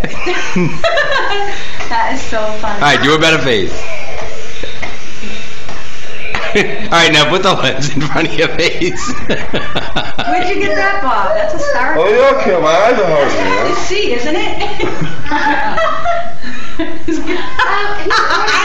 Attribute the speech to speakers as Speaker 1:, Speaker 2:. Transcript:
Speaker 1: That is so funny.
Speaker 2: All right, do a better face. All right, now put the lips in front of your face.
Speaker 1: Where'd you get that, Bob? That's a star.
Speaker 3: Oh, you're okay. My eyes are
Speaker 1: That's
Speaker 3: hurting,
Speaker 1: hard
Speaker 3: man.
Speaker 1: to see, isn't it?